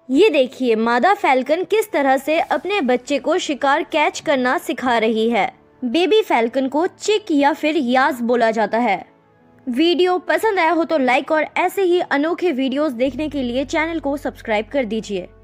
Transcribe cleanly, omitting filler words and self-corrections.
ये देखिए मादा फैल्कन किस तरह से अपने बच्चे को शिकार कैच करना सिखा रही है। बेबी फैल्कन को चिक या फिर याज बोला जाता है। वीडियो पसंद आया हो तो लाइक और ऐसे ही अनोखे वीडियोस देखने के लिए चैनल को सब्सक्राइब कर दीजिए।